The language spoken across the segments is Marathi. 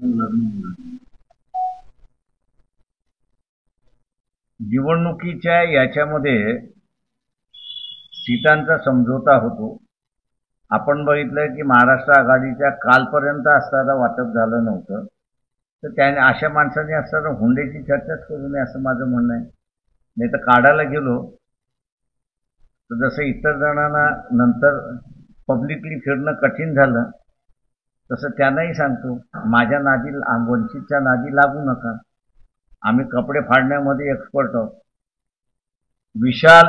निवडणुकीच्या याच्यामध्ये सीटांचा समझोता होतो। आपण बघितलं की महाराष्ट्र आघाडीच्या कालपर्यंत असताना वाटप झालं नव्हतं, तर त्याने अशा माणसाने असताना हुंड्याची चर्चाच करू नये असं माझं म्हणणं आहे। नाही तर काढायला गेलो तर जसं इतर जणांना नंतर पब्लिकली फिरणं कठीण झालं, तसं त्यांनाही सांगतो, माझ्या नादी वंचितच्या नादी लागू नका। आम्ही कपडे फाडण्यामध्ये एक्सपर्ट आहोत। विशाल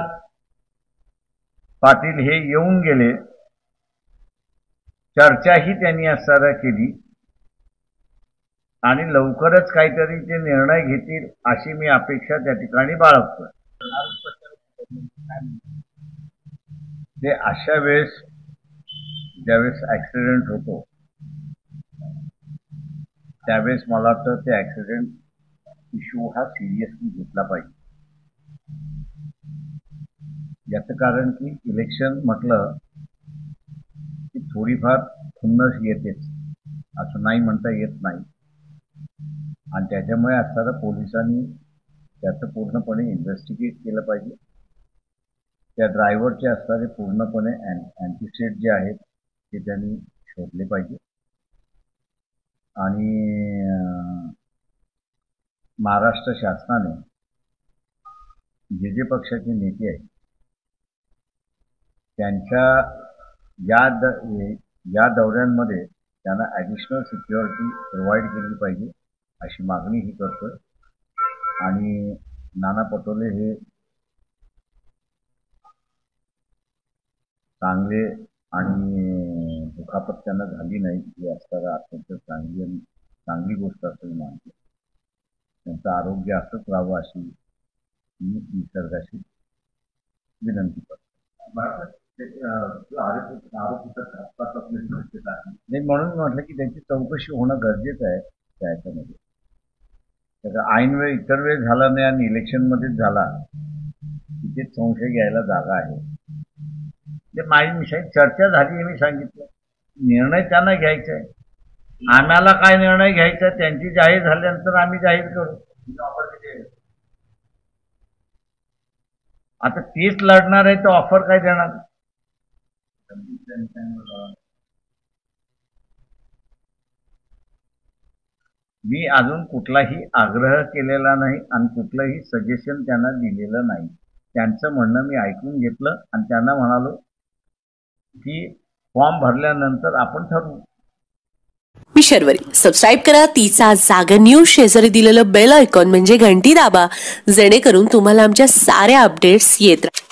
पाटील हे येऊन गेले, चर्चाही त्यांनी असताना केली आणि लवकरच काहीतरी ते निर्णय घेतील अशी मी अपेक्षा त्या ठिकाणी बाळगतो। ते अशा वेळेस ज्यावेळेस ऍक्सिडेंट होतो त्यावेळेस मला वाटतं ते ऍक्सिडेंट इश्यू हा सिरियसली घेतला पाहिजे। याचं कारण की इलेक्शन म्हटलं की थोडीफार खुन्नस येतेच, असं नाही म्हणता येत नाही, आणि त्याच्यामुळे असताना पोलिसांनी त्याचं पूर्णपणे इन्व्हेस्टिगेट केलं पाहिजे। त्या ड्रायव्हरचे असणारे पूर्णपणे अँटिसेट जे आहेत ते त्यांनी शोधले पाहिजे। आणि महाराष्ट्र शासनाने जे पक्षाचे नेते आहेत त्यांच्या या दौऱ्यांमध्ये त्यांना ॲडिशनल सिक्युरिटी प्रोव्हाइड केली पाहिजे अशी मागणी ही करतोय। आणि नाना पटोले हे चांगले आणि दुखापत त्यांना झाली नाही ही असताना अत्यंत चांगली गोष्ट असं मानतो। त्यांचं आरोग्य असंच राहावं अशी मी निसर्गाशी विनंती करतो। नाही, म्हणून म्हटलं की त्यांची चौकशी होणं गरजेचं आहे त्याच्यामध्ये। त्याचा ऐनवेळ इतर वेळ झाला नाही आणि इलेक्शनमध्येच झाला, तिथेच संशय घ्यायला जागा आहे। ते माझी चर्चा झाली हे मी सांगितलं, निर्णय त्यांना घ्यायचा आहे। आम्हाला काय निर्णय घ्यायचा त्यांची जाहीर झाल्यानंतर आम्ही जाहीर करू। आता तेच लढणार आहे तर ऑफर काय देणार? मी अजून कुठलाही आग्रह केलेला नाही आणि कुठलंही सजेशन त्यांना दिलेलं नाही। त्यांचं म्हणणं मी ऐकून घेतलं आणि त्यांना म्हणालो की फॉर्म भरल्यानंतर आपण ठरवू। मी शर्वरी, सबस्क्राईब करा तिचा जागर न्यूज, शेजारी दिलेलं बेल आयकॉन म्हणजे घंटी दाबा, जेणेकरून तुम्हाला आमच्या साऱ्या अपडेट्स येत राहतील।